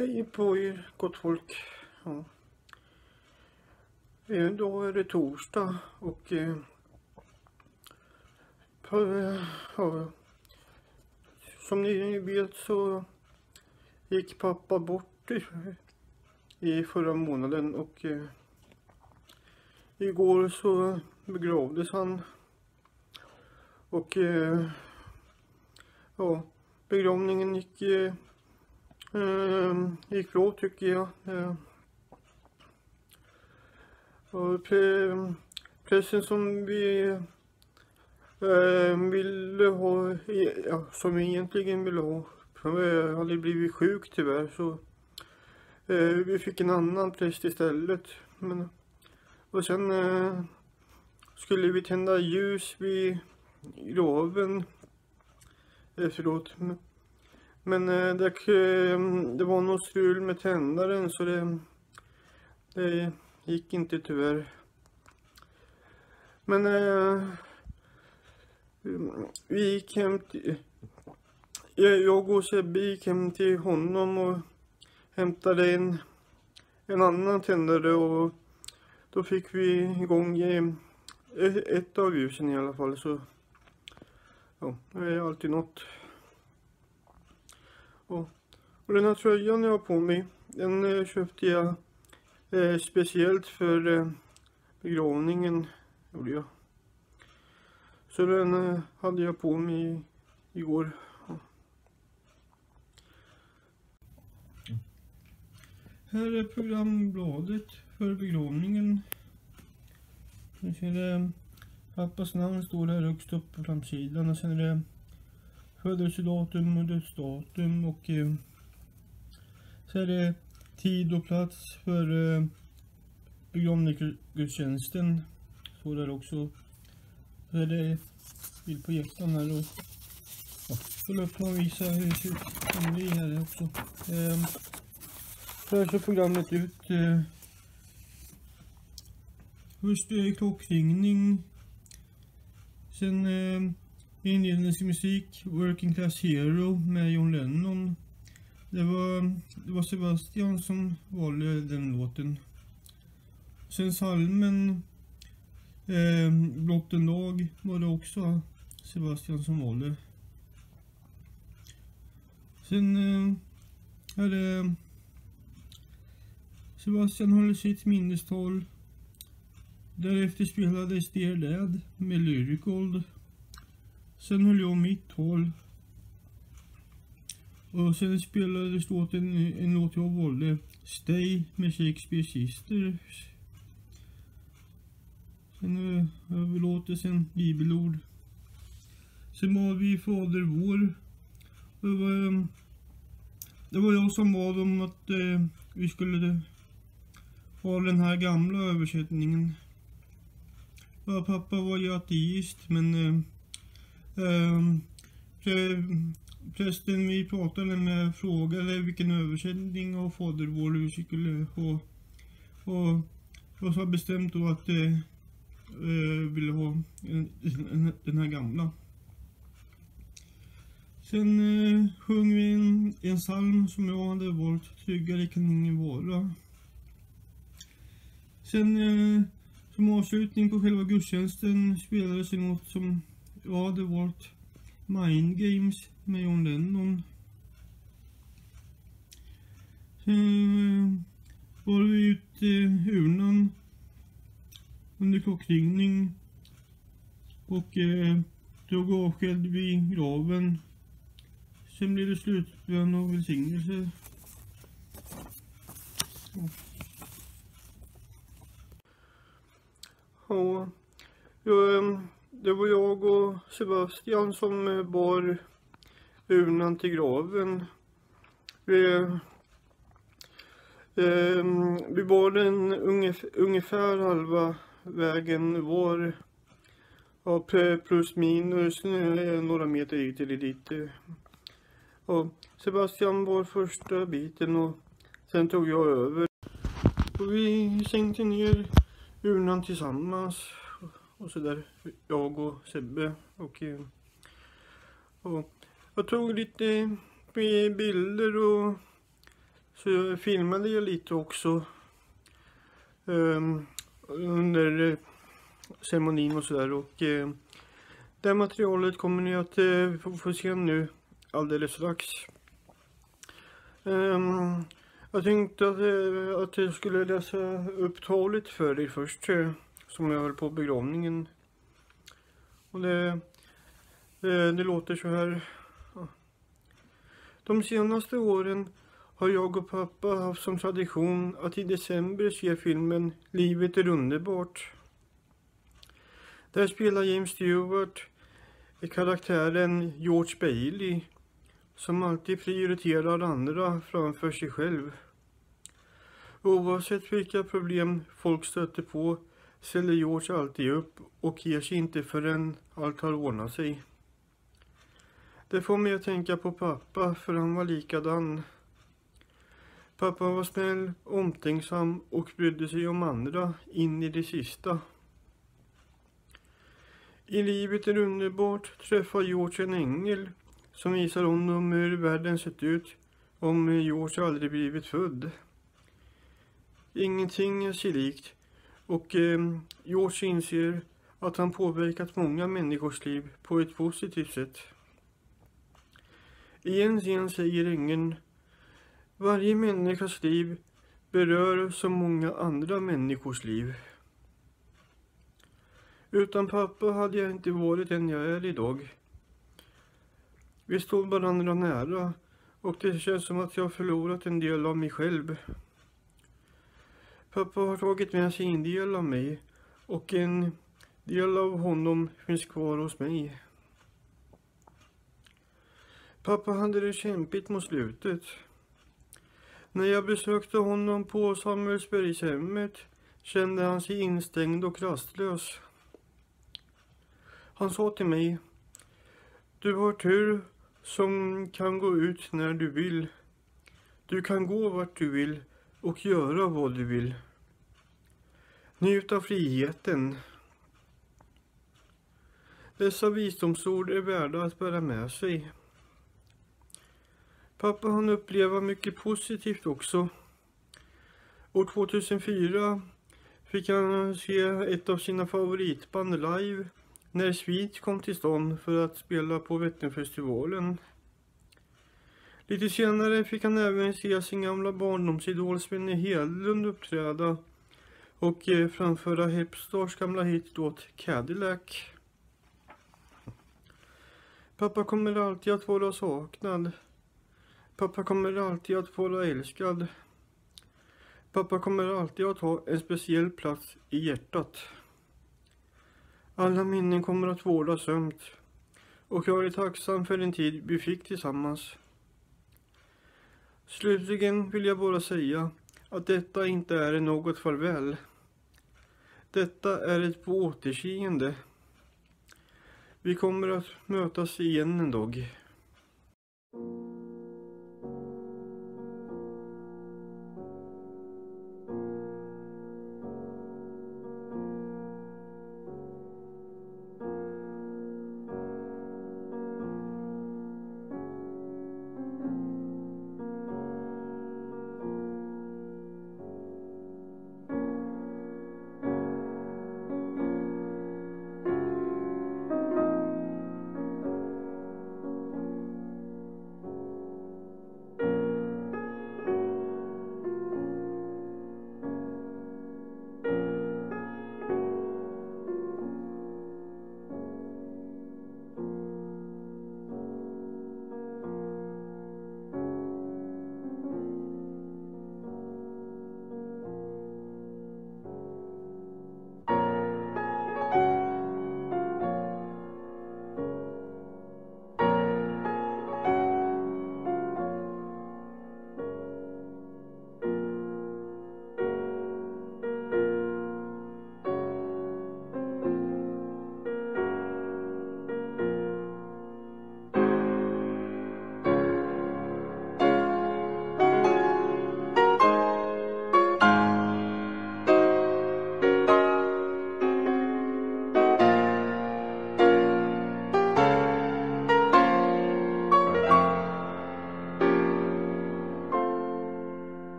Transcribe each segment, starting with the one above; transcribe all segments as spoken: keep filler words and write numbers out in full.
Hej på er gott folk. Ja. Idag är det torsdag och eh, på, ja, som ni vet så gick pappa bort i, i förra månaden och eh, igår så begravdes han och eh, ja, begravningen gick eh, eh, gick bra tycker jag. Eh, och pre, pressen som vi eh, ville ha, ja, som vi egentligen ville ha, jag hade blivit sjuk tyvärr, så eh, vi fick en annan präst istället. Men, och sen eh, skulle vi tända ljus vid graven efteråt. Men, men eh, det, det var något strul med tändaren så det, det gick inte tyvärr. Men eh, vi gick hem till, jag och Sebbe gick hem till honom och hämtade en, en annan tändare och då fick vi igång ett av ljusen i alla fall, så ja, det är alltid något. Och, och den här tröjan jag har på mig, den eh, köpte jag eh, speciellt för eh, begravningen, gjorde jag. Så den eh, hade jag på mig igår. Ja. Här är programbladet för begravningen. Nu ser det, pappas namn står här högst upp på framsidan och sen är det födelsedatum och dödsdatum och eh, så är det tid och plats för eh, begravningsgudstjänsten. Så där också. Så är det bild på hjärtan här och ja, så löper man visa hur det ser ut som vi här också. Eh, så här ser programmet ut. Eh, först är klockringning. Sen eh, inledningsmusik, Working Class Hero med John Lennon. Det var, det var Sebastian som valde den låten. Sen salmen eh, Blott en dag var det också Sebastian som valde. Sen eh, är det Sebastian höll sitt minnestal. Därefter spelades Dear Dad med Lyrical. Sen höll jag mitt tal. Och sen spelades låten, en låt jag valde, Stay med Shakespeare Sisters. Sen överlåtelsen bibelord. Sen var vi Fader vår. Det var, det var jag som bad om att eh, vi skulle ha den här gamla översättningen. Ja, pappa var ju ateist, men eh, eh, pre, prästen vi pratade med frågade vilken översättning av Fader vår vi skulle ha. Och jag sa bestämt då att eh, eh, ville ha en, en, den här gamla. Sen eh, sjöng vi en, en psalm som jag hade valt, Tryggare kan ingen vara. Sen eh, som avslutning på själva gudstjänsten spelades en låt som jag hade valt, Mind Games med John Lennon. Sen var vi ute i urnan under klockringning och eh, drog avsked vid graven. Sen blev det slutbön och välsignelse. Ja, ja, det var jag och Sebastian som bar urnan till graven. Vi, eh, vi bar den ungefär, ungefär halva vägen var, ja, plus minus några meter hit eller dit. Ja, Sebastian bar första biten och sen tog jag över. Och vi sänkte ner urnan tillsammans och så där, jag och Sebbe, och, och jag tog lite bilder och Så jag filmade ju lite också um, under ceremonin och sådär. Och uh, det materialet kommer ni att uh, få, få se nu alldeles strax. Um, jag tänkte att, uh, att jag skulle läsa upp talet för er först. Uh, som jag höll på begravningen. Och det, det, det låter så här. De senaste åren har jag och pappa haft som tradition att i december se filmen Livet är underbart. Där spelar James Stewart karaktären George Bailey, som alltid prioriterar andra framför sig själv. Oavsett vilka problem folk stöter på ställer George alltid upp och ger sig inte förrän allt har ordnat sig. Det får mig att tänka på pappa, för han var likadan. Pappa var snäll, omtänksam och brydde sig om andra in i det sista. I Livet är underbart träffar George en ängel som visar honom hur världen sett ut om George aldrig blivit född. Ingenting är sig likt, och eh, George inser att han påverkat många människors liv på ett positivt sätt. I en scen säger ängeln: varje människas liv berör så många andra människors liv. Utan pappa hade jag inte varit den jag är idag. Vi stod varandra nära, och det känns som att jag förlorat en del av mig själv. Pappa har tagit med sig en del av mig, och en del av honom finns kvar hos mig. Pappa hade det kämpigt mot slutet. När jag besökte honom på Samuelsbergshemmet kände han sig instängd och rastlös. Han sa till mig: du har tur som kan gå ut när du vill. Du kan gå vart du vill och göra vad du vill. Njut av friheten. Dessa visdomsord är värda att bära med sig. Pappa hann uppleva mycket positivt också. År tvåtusenfyra fick han se ett av sina favoritband live när Sweet kom till stånd för att spela på Vätternfestivalen. Lite senare fick han även se sin gamla barndomsidol Svenne Hedlund uppträda och framföra Hepstars gamla hit åt Cadillac. Pappa kommer alltid att vara saknad. Pappa kommer alltid att vara älskad. Pappa kommer alltid att ha en speciell plats i hjärtat. Alla minnen kommer att vårdas ömt, och jag är tacksam för den tid vi fick tillsammans. Slutligen vill jag bara säga att detta inte är något farväl. Detta är ett på återseende. Vi kommer att mötas igen en dag.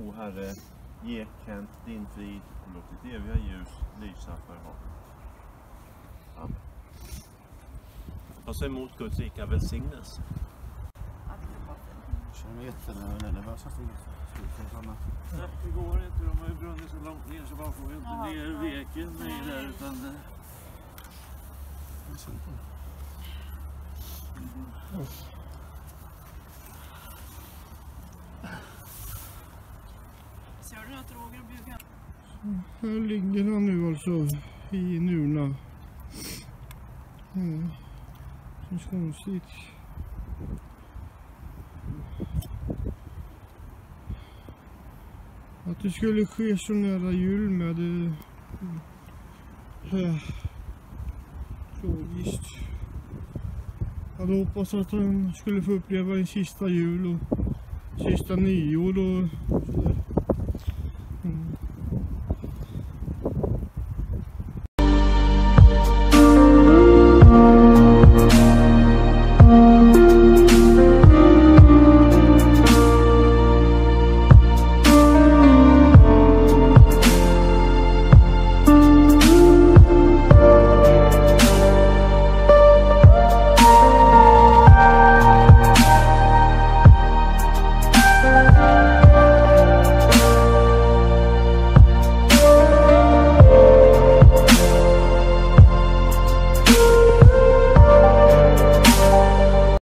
O Herre, ge Kent din frid och låt ditt eviga ljus lysa för honom. Amen. Ta emot Guds rika välsignelse. Jag känner mig jättenervös att det går inte, de har ju brunnit så långt ner så bara får vi inte ja, ner veken med där utan det... Mm. Ser du att Roger och Bjuggan? Här ligger han nu alltså i en urna. Mm. Så konstigt. Att det skulle ske så nära jul med det. Äh, logiskt. Jag hade hoppats att han skulle få uppleva en sista jul och sista nyår och sådär.